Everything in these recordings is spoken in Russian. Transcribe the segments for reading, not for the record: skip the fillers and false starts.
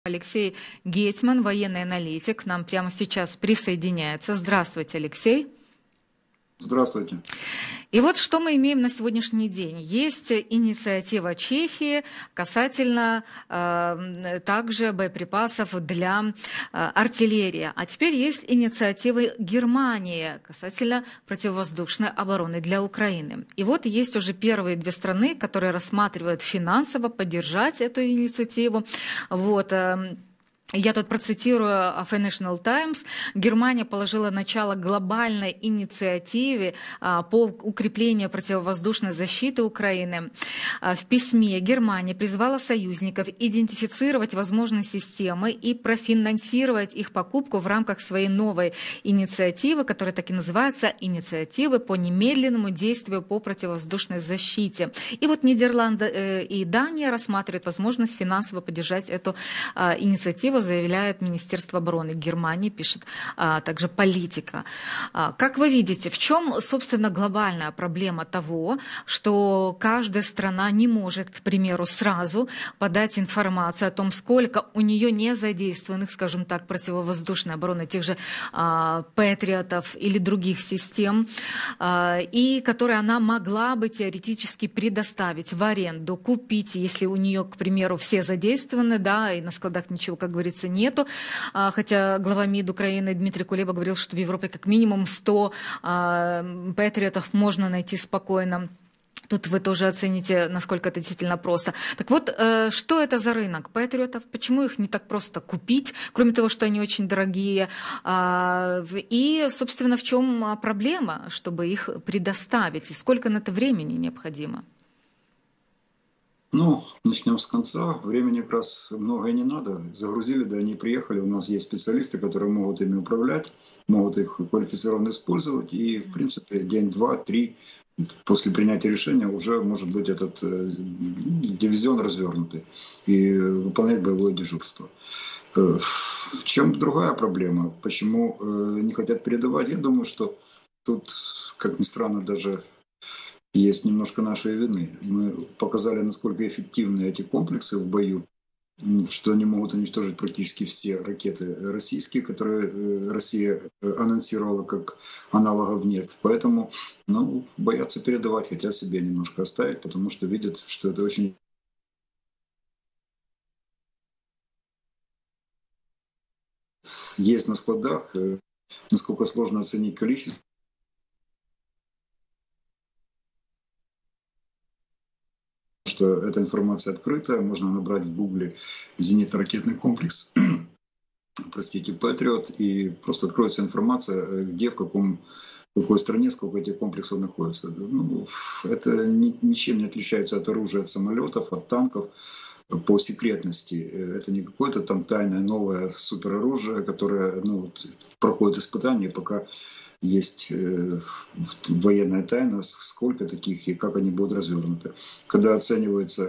Алексей Гетман, военный аналитик, к нам прямо сейчас присоединяется. Здравствуйте, Алексей. Здравствуйте. И вот что мы имеем на сегодняшний день. Есть инициатива Чехии касательно также боеприпасов для артиллерии. А теперь есть инициатива Германии касательно противовоздушной обороны для Украины. И вот есть уже первые две страны, которые рассматривают финансово поддержать эту инициативу. Я тут процитирую Financial Times. Германия положила начало глобальной инициативе по укреплению противовоздушной защиты Украины. В письме Германия призвала союзников идентифицировать возможные системы и профинансировать их покупку в рамках своей новой инициативы, которая так и называется «Инициативы по немедленному действию по противовоздушной защите». И вот Нидерланды и Дания рассматривают возможность финансово поддержать эту инициативу, заявляет Министерство обороны Германии, пишет также Политика. Как вы видите, в чем, собственно, глобальная проблема того, что каждая страна не может, к примеру, сразу подать информацию о том, сколько у нее не задействованных, скажем так, противовоздушной обороны, тех же Патриотов или других систем, и которые она могла бы теоретически предоставить в аренду, купить, если у нее, к примеру, все задействованы, да, и на складах ничего, как говорится, нету. Хотя глава МИД Украины Дмитрий Кулеба говорил, что в Европе как минимум 100 патриотов можно найти спокойно. Тут вы тоже оцените, насколько это действительно просто. Так вот, что это за рынок патриотов? Почему их не так просто купить, кроме того, что они очень дорогие? И, собственно, в чем проблема, чтобы их предоставить? И сколько на это времени необходимо? Ну, начнем с конца. Времени как раз много и не надо. Загрузили, да, они приехали. У нас есть специалисты, которые могут ими управлять, могут их квалифицированно использовать. И, в принципе, день, два, три после принятия решения уже может быть этот дивизион развернутый и выполнять боевое дежурство. В чем другая проблема? Почему не хотят передавать? Я думаю, что тут, как ни странно, даже есть немножко нашей вины. Мы показали, насколько эффективны эти комплексы в бою, что они могут уничтожить практически все ракеты российские, которые Россия анонсировала, как аналогов нет. Поэтому боятся передавать, хотят себе немножко оставить, потому что видят, что это очень... Есть на складах, насколько сложно оценить количество. Что эта информация открытая, можно набрать в Гугле зенитно-ракетный комплекс, простите, Патриот, и просто откроется информация, где, в какой стране, сколько этих комплексов находится. Это ничем не отличается от оружия, от самолетов, от танков по секретности. Это не какое-то там тайное новое супероружие, которое проходит испытания, пока есть военная тайна, сколько таких и как они будут развернуты. Когда оценивается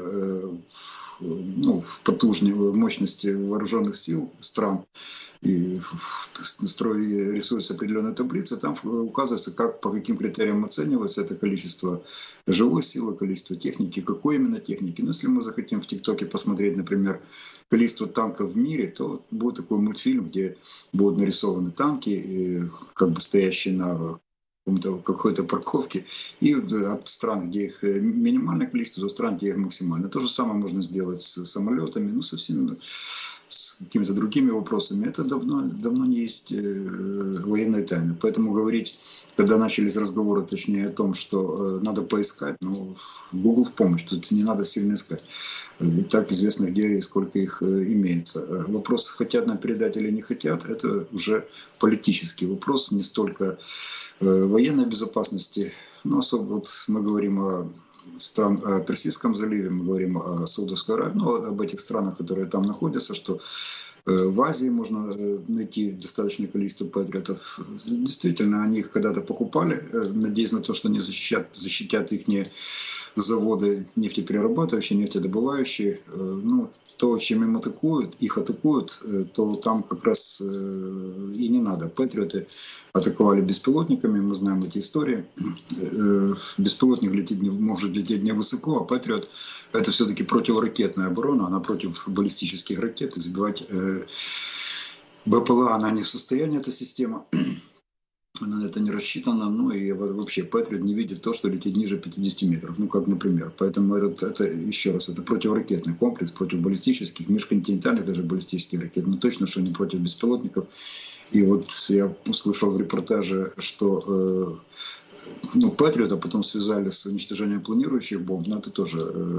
потужные мощности вооруженных сил стран, и рисуются определенные таблицы, там указывается, по каким критериям оценивается это количество живой силы, количество техники, какой именно техники. Если мы захотим в ТикТоке посмотреть, например, количество танков в мире, то будет такой мультфильм, где будут нарисованы танки, стоящие на какой-то парковке, и от стран, где их минимальное количество, до стран, где их максимально. То же самое можно сделать с самолетами, совсем с какими-то другими вопросами. Это давно не есть военная тайна. Поэтому говорить, когда начались разговоры, точнее, о том, что надо поискать, Google в помощь, тут не надо сильно искать. И так известно, где и сколько их имеется. Вопрос, хотят нам передать или не хотят, это уже политический вопрос, не столько военной безопасности, особо мы говорим о Персидском заливе, мы говорим о Саудовской Аравии, об этих странах, которые там находятся, что в Азии можно найти достаточное количество патриотов. Действительно, они их когда-то покупали, надеясь на то, что они защитят их заводы нефтеперерабатывающие, нефтедобывающие. то, чем их атакуют, то там как раз и не надо. Патриоты атаковали беспилотниками, мы знаем эти истории. Беспилотник может лететь невысоко, а Патриот — это все-таки противоракетная оборона, она против баллистических ракет, и сбивать БПЛА она не в состоянии, эта система. Она на это не рассчитана, ну и вообще Патриот не видит то, что летит ниже 50 метров, ну как, например. Поэтому это еще раз, это противоракетный комплекс, против баллистических, межконтинентальных даже баллистических ракет, но точно, что не против беспилотников. И вот я услышал в репортаже, что Патриота потом связали с уничтожением планирующих бомб, но это тоже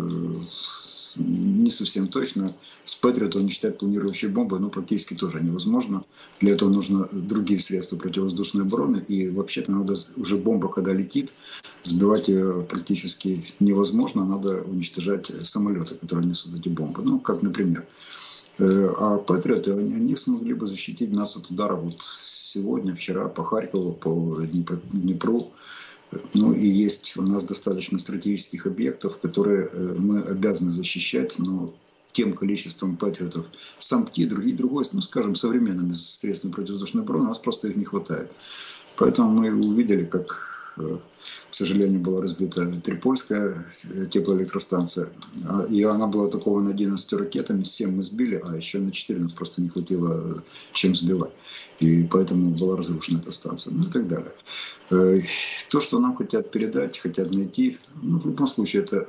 не совсем точно. С Патриота уничтожать планирующие бомбы, практически тоже невозможно. Для этого нужны другие средства противовоздушной обороны. И вообще-то надо уже бомба, когда летит, сбивать ее практически невозможно. Надо уничтожать самолеты, которые несут эти бомбы. Ну, как, например. А Патриоты, они смогли бы защитить нас от удара вот сегодня, вчера по Харькову, по Днепру. Ну и есть у нас достаточно стратегических объектов, которые мы обязаны защищать, но тем количеством патриотов, САМПТИ, другой, скажем, современными средствами противовоздушной обороны, у нас просто их не хватает. Поэтому мы увидели, как, к сожалению, была разбита Трипольская теплоэлектростанция, и она была атакована 11 ракетами, 7 мы сбили, а еще на 4 нас просто не хватило чем сбивать. И поэтому была разрушена эта станция, ну и так далее. То, что нам хотят передать, хотят найти, в любом случае это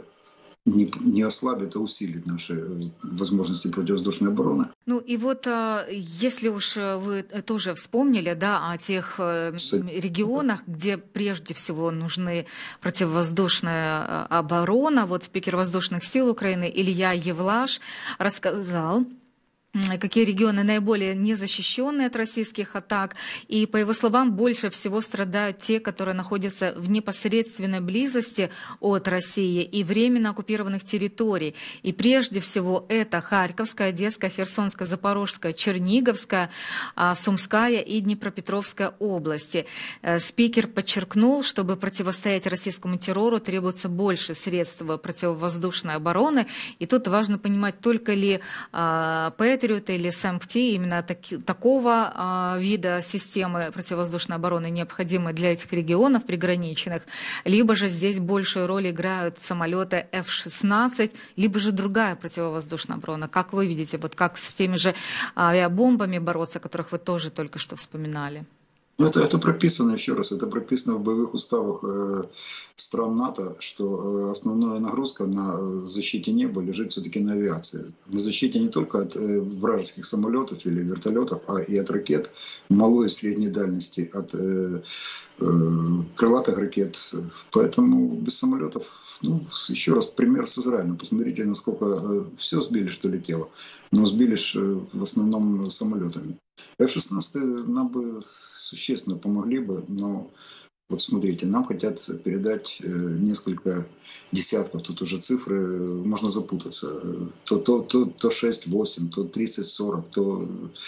не ослабит, а усилит наши возможности противовоздушной обороны. Ну и вот, если уж вы тоже вспомнили, да, о тех регионах, где прежде всего нужны противовоздушная оборона, вот спикер воздушных сил Украины Илья Евлаш рассказал, какие регионы наиболее незащищенные от российских атак. И, по его словам, больше всего страдают те, которые находятся в непосредственной близости от России и временно оккупированных территорий. И прежде всего это Харьковская, Одесская, Херсонская, Запорожская, Черниговская, Сумская и Днепропетровская области. Спикер подчеркнул, чтобы противостоять российскому террору, требуется больше средств противовоздушной обороны. И тут важно понимать, только ли Патриот или САМПТИ, именно такого вида системы противовоздушной обороны необходимы для этих регионов приграничных, либо же здесь большую роль играют самолеты F-16, либо же другая противовоздушная оборона. Как вы видите, вот как с теми же авиабомбами бороться, о которых вы тоже только что вспоминали? Это прописано, еще раз, это прописано в боевых уставах стран НАТО, что основная нагрузка на защите неба лежит все-таки на авиации. На защите не только от вражеских самолетов или вертолетов, а и от ракет малой и средней дальности, от крылатых ракет. Поэтому без самолетов, еще раз, пример с Израилем. Посмотрите, насколько все сбили, что летело, но сбили в основном самолетами. F-16 нам бы существенно помогли бы, но вот смотрите, нам хотят передать несколько десятков, тут уже цифры, можно запутаться. То 6, 8, то 30, 40, то...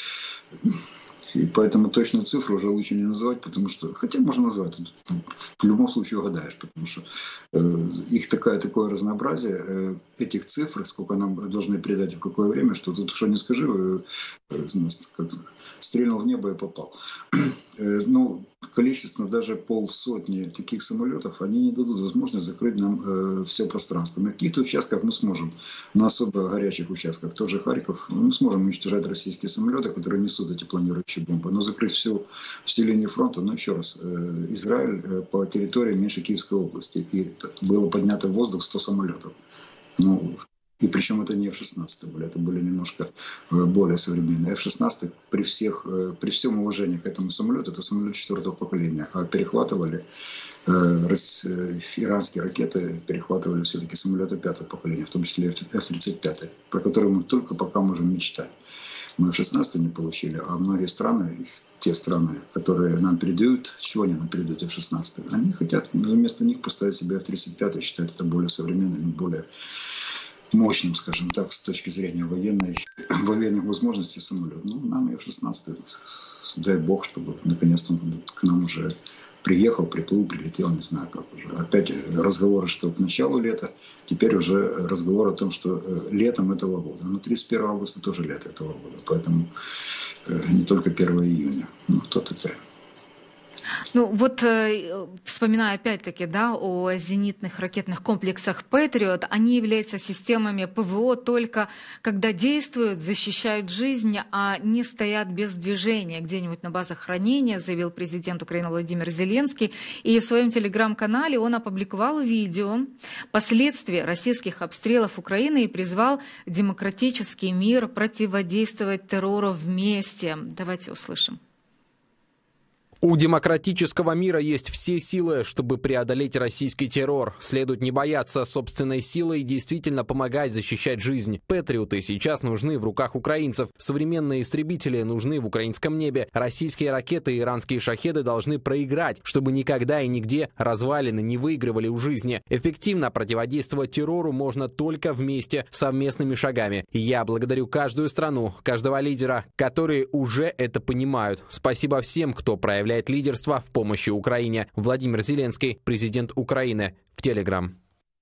И поэтому точную цифру уже лучше не называть, потому что, хотя можно назвать, в любом случае угадаешь, потому что их такое разнообразие этих цифр, сколько нам должны передать и в какое время, что тут что не скажи, как стрельнул в небо и попал. Количество даже полсотни таких самолетов, они не дадут возможность закрыть нам все пространство. На каких-то участках мы сможем, на особо горячих участках, тот же Харьков, мы сможем уничтожать российские самолеты, которые несут эти планирующие бомбы. Но закрыть все линии фронта, еще раз, Израиль по территории меньше Киевской области, и было поднято в воздух 100 самолетов. И причем это не F-16 были, это были немножко более современные. F-16 при всем уважении к этому самолету, это самолет 4-го поколения. А перехватывали иранские ракеты, перехватывали все-таки самолеты 5-го поколения, в том числе F-35, про которые мы только пока можем мечтать. Мы F-16 не получили, а многие страны, те страны, которые нам передают, чего они нам передают F-16, они хотят вместо них поставить себе F-35, считают это более современным, более мощным, скажем так, с точки зрения военных возможностей самолет. Нам F-16, дай бог, чтобы наконец-то к нам уже приехал, приплыл, прилетел, не знаю как уже. Опять разговоры, что к началу лета, теперь уже разговор о том, что летом этого года. Но 31 августа тоже лето этого года, поэтому не только 1 июня. Ну, кто такая? Ну вот, вспоминая опять-таки, да, о зенитных ракетных комплексах «Патриот», они являются системами ПВО только когда действуют, защищают жизнь, а не стоят без движения где-нибудь на базах хранения, заявил президент Украины Владимир Зеленский. И в своем телеграм-канале он опубликовал видео последствий российских обстрелов Украины и призвал демократический мир противодействовать террору вместе. Давайте услышим. У демократического мира есть все силы, чтобы преодолеть российский террор. Следует не бояться собственной силы и действительно помогать защищать жизнь. Патриоты сейчас нужны в руках украинцев. Современные истребители нужны в украинском небе. Российские ракеты и иранские шахеды должны проиграть, чтобы никогда и нигде развалины не выигрывали у жизни. Эффективно противодействовать террору можно только вместе, совместными шагами. И я благодарю каждую страну, каждого лидера, которые уже это понимают. Спасибо всем, кто проявляет лидерство в помощи Украине. Владимир Зеленский, президент Украины, в Телеграм.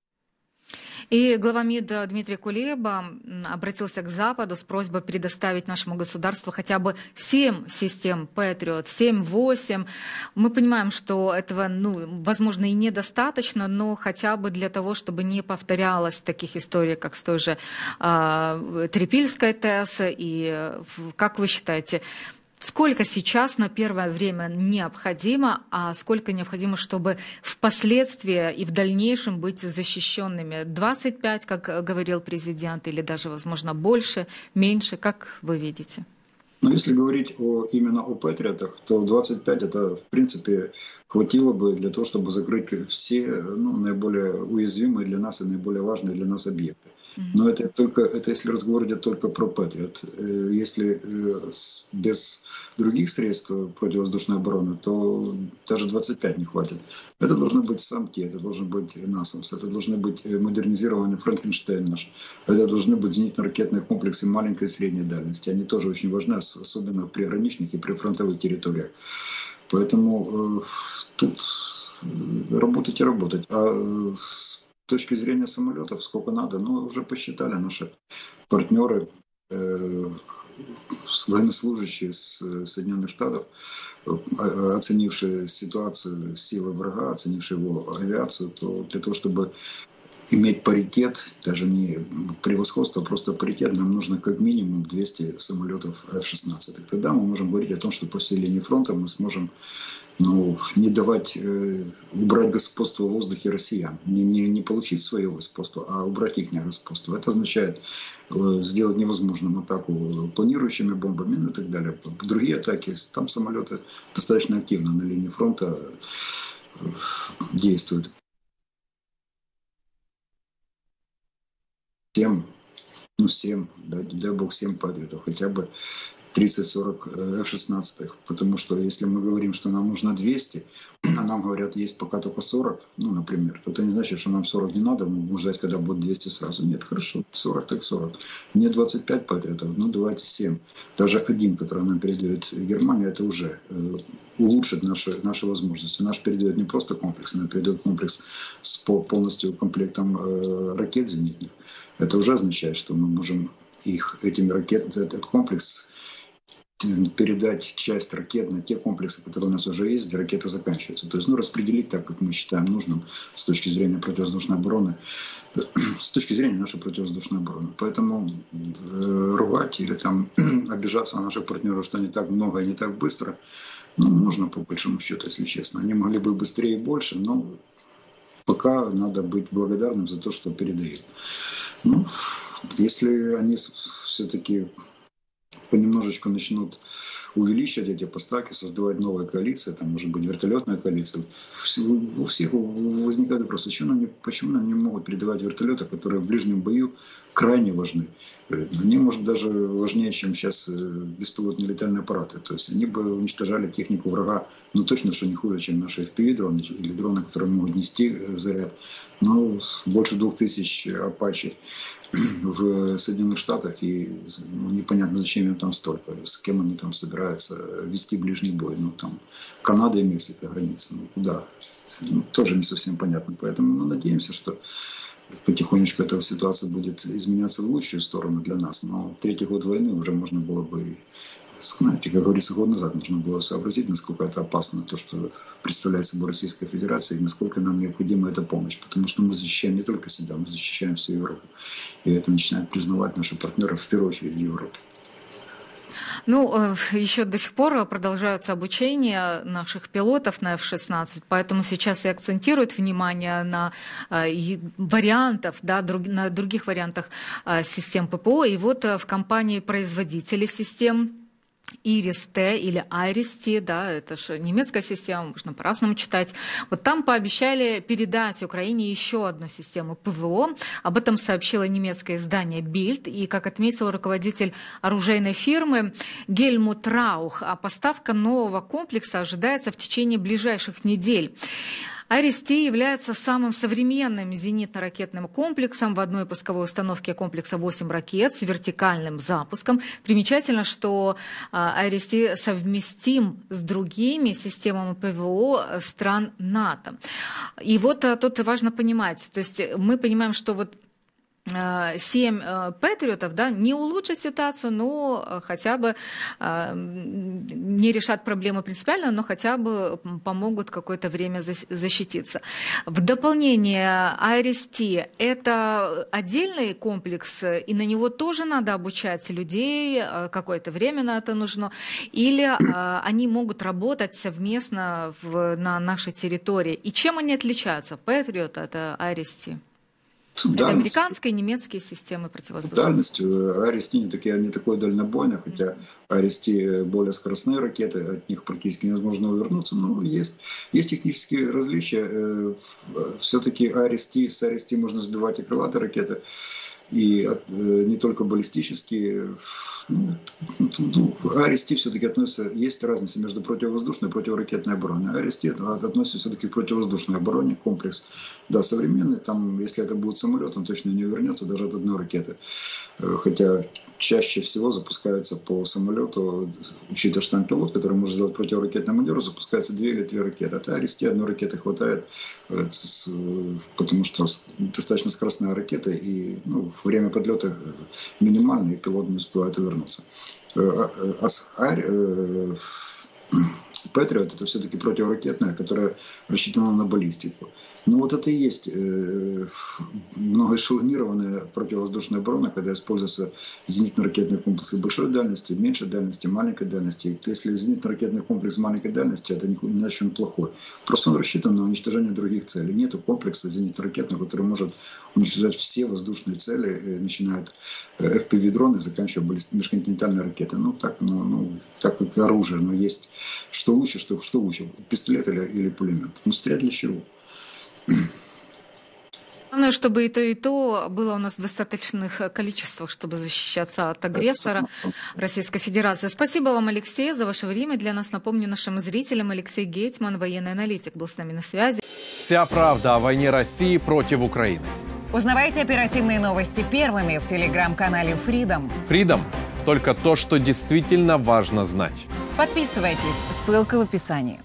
И глава МИД Дмитрий Кулеба обратился к Западу с просьбой предоставить нашему государству хотя бы 7 систем Patriot, 7-8. Мы понимаем, что этого, возможно, и недостаточно, но хотя бы для того, чтобы не повторялось таких историй, как с той же Трипільської ТЭС. И как вы считаете, сколько сейчас на первое время необходимо, а сколько необходимо, чтобы впоследствии и в дальнейшем быть защищенными? 25, как говорил президент, или даже, возможно, больше, меньше? Как вы видите? Но если говорить именно о патриотах, то 25 это, в принципе, хватило бы для того, чтобы закрыть все наиболее уязвимые для нас и наиболее важные для нас объекты. Но это если разговор идет только про Патриот. Если без других средств противовоздушной обороны, то даже 25 не хватит. Это должны быть самки, это должен быть НАСАМС, это должны быть модернизированный Франкенштейн наш, это должны быть зенитно-ракетные комплексы маленькой и средней дальности. Они тоже очень важны, особенно в приграничных и прифронтовых территориях. Поэтому тут работать и работать. А с точки зрения самолетов, сколько надо, уже посчитали наши партнеры, военнослужащие с Соединенных Штатов, оценившие ситуацию силы врага, оценившие его авиацию, то для того, чтобы иметь паритет, даже не превосходство, а просто паритет, нам нужно как минимум 200 самолетов F-16. Тогда мы можем говорить о том, что по всей линии фронта мы сможем не давать, убрать господство в воздухе россиян. Не получить свое господство, а убрать их господство. Это означает сделать невозможным атаку планирующими бомбами, и так далее. Другие атаки, там самолеты достаточно активно на линии фронта действуют. 7, дай бог 7 патриотов, хотя бы 30-40 F-16. Потому что если мы говорим, что нам нужно 200, а нам говорят, есть пока только 40, например, то это не значит, что нам 40 не надо, мы будем ждать, когда будет 200 сразу. Нет, хорошо, 40 так 40. Мне 25 патриотов, давайте 7. Даже один, который нам передает Германия, это уже улучшит наши возможности. Наш передает не просто комплекс, она передает комплекс с полностью комплектом ракет зенитных. Это уже означает, что мы можем этими ракетами, этот комплекс передать часть ракет на те комплексы, которые у нас уже есть, где ракеты заканчиваются. То есть, распределить так, как мы считаем нужным с точки зрения противовоздушной обороны, с точки зрения нашей противовоздушной обороны. Поэтому ругать или обижаться на наших партнеров, что не так много и не так быстро, можно по большому счету, если честно. Они могли бы быстрее и больше, но пока надо быть благодарным за то, что передают. Если они все-таки понемножечку начнут увеличивать эти поставки, создавать новые коалиции, там может быть вертолетная коалиция. У всех возникает вопрос, почему они не могут передавать вертолеты, которые в ближнем бою крайне важны. Они, может, даже важнее, чем сейчас беспилотные летальные аппараты. То есть они бы уничтожали технику врага, точно, что не хуже, чем наши FPV-дроны или дроны, которые могут нести заряд. Но больше 2000 Apache в Соединенных Штатах, и непонятно, зачем им там столько, с кем они там собираются вести ближний бой. Ну, там Канада и Мексика граница, ну, куда? Ну, тоже не совсем понятно. Поэтому надеемся, что потихонечку эта ситуация будет изменяться в лучшую сторону для нас. Но третий год войны уже можно было бы, знаете, как говорится, год назад нужно было сообразить, насколько это опасно, то, что представляет собой Российская Федерация, и насколько нам необходима эта помощь. Потому что мы защищаем не только себя, мы защищаем всю Европу. И это начинают признавать наши партнеры, в первую очередь, в Европе. Ну, еще до сих пор продолжаются обучение наших пилотов на F-16, поэтому сейчас и акцентируют внимание на вариантах, да, на других вариантах систем ППО. И вот в компании-производители систем Iris-T или Iris-T, да, это же немецкая система, можно по-разному читать. Вот там пообещали передать Украине еще одну систему ПВО. Об этом сообщило немецкое издание Bild. И, как отметил руководитель оружейной фирмы Гельмут Раух, поставка нового комплекса ожидается в течение ближайших недель. Iris-T является самым современным зенитно-ракетным комплексом. В одной пусковой установке комплекса 8 ракет с вертикальным запуском. Примечательно, что Iris-T совместим с другими системами ПВО стран НАТО. И вот тут важно понимать, то есть мы понимаем, что вот 7 патриотов, да, не улучшат ситуацию, но хотя бы не решат проблему принципиально, но хотя бы помогут какое-то время защититься. В дополнение, Iris-T – это отдельный комплекс, и на него тоже надо обучать людей, какое-то время на это нужно, или они могут работать совместно на нашей территории. И чем они отличаются? Patriot – это Iris-T. Это американские и немецкие системы противовоздушной. Дальностью Iris-T не такой дальнобойный, хотя Iris-T более скоростные ракеты, от них практически невозможно увернуться, но есть технические различия. Все-таки с Iris-T можно сбивать и крылатые ракеты, и не только баллистические. Iris-T все-таки относится, есть разница между противовоздушной и противоракетной обороной. Iris-T относится все-таки к противовоздушной обороне, комплекс, да, современный, там, если это будет самолет, он точно не вернется даже от одной ракеты. Хотя чаще всего запускается по самолету, учитывая, что там пилот, который может сделать противоракетный маневр, запускается 2 или 3 ракеты. От Iris-T одной ракеты хватает, потому что достаточно скоростная ракета, и время подлета минимальное, и пилот не успевает вернуться. Patriot — это все-таки противоракетная, которая рассчитана на баллистику. Но вот это и есть многоэшелонированная противовоздушная оборона, когда используются зенитно-ракетные комплексы большой дальности, меньшей дальности, маленькой дальности. Если зенитно-ракетный комплекс маленькой дальности, это не очень плохой. Просто он рассчитан на уничтожение других целей. Нету комплекса зенитно-ракетного, который может уничтожать все воздушные цели, начиная от FPV-дрона и заканчивая межконтинентальной ракетой. Так как оружие, но есть что лучше, что лучше, пистолет или пулемет. Но стрелять для чего? Главное, чтобы и то было у нас в достаточных количествах, чтобы защищаться от агрессора Российской Федерации. Спасибо вам, Алексей, за ваше время. Для нас, напомню, нашим зрителям, Алексей Гетман, военный аналитик, был с нами на связи. Вся правда о войне России против Украины. Узнавайте оперативные новости первыми в телеграм-канале Freedom. Freedom – только то, что действительно важно знать. Подписывайтесь, ссылка в описании.